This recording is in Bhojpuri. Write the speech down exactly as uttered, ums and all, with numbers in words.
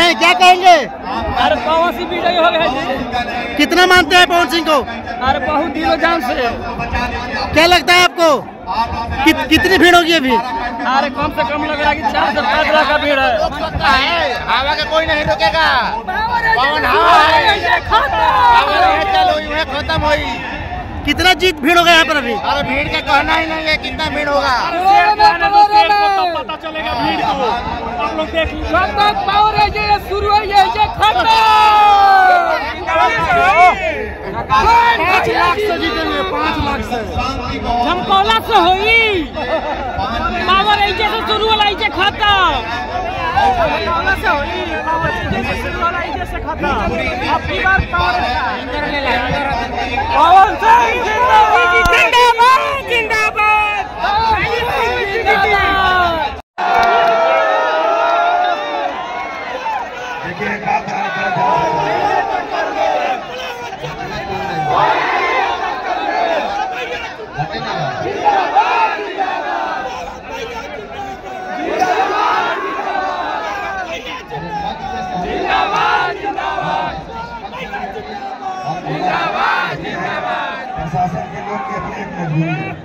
हैं, क्या कहेंगे? अरे पवन सिंह विजयी हो गए जी। कितना मानते हैं पवन सिंह को? अरे बहुत दिलो जान से। क्या लगता है आपको कि, कितनी भीड़ होगी अभी? अरे कम से कम लग रहा है कि चार से पाँच लाख का भीड़ है। हवा का कोई नहीं रुकेगा, पवन हवा है, खत्म हुई। कितना जीत भीड़ होगा यहाँ पर अभी? अरे भीड़ का कहना ही नहीं है कितना भीड़ होगा। पता चलेगा भीड़ को, आप लोग देख लीजिए। पावर है ये शुरू है ये खत्म। पाँच लाख से जीतेंगे, पाँच लाख से झमकौला से होई। पावर है से शुरू वाला से खत्म। झमकौला से होई, पावर है से शुरू वाला से खत्म। अब की बार पावर पवन सिंह जिंदाबाद, जिंदाबाद, जिंदाबाद। प्रशासन के लोग की अपनी एक मजबूरी है।